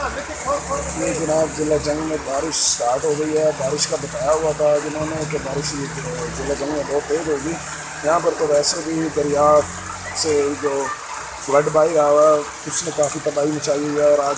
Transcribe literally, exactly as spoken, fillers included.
ये जनाब जिला जंग में बारिश स्टार्ट हो गई है। बारिश का बताया हुआ था जिन्होंने कि बारिश जिला जंग में बहुत तेज़ होगी। यहाँ पर तो वैसे भी दरिया से जो फ्लड बाहर आया हुआ उसने काफ़ी तबाही मचाई हुई है और आज